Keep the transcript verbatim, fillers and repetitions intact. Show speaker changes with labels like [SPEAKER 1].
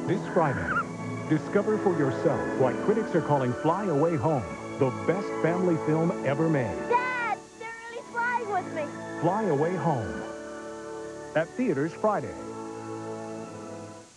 [SPEAKER 1] This Friday, discover for yourself why critics are calling Fly Away Home the best family film ever made.
[SPEAKER 2] Dad, they're really flying with me.
[SPEAKER 1] Fly Away Home. At theaters Friday.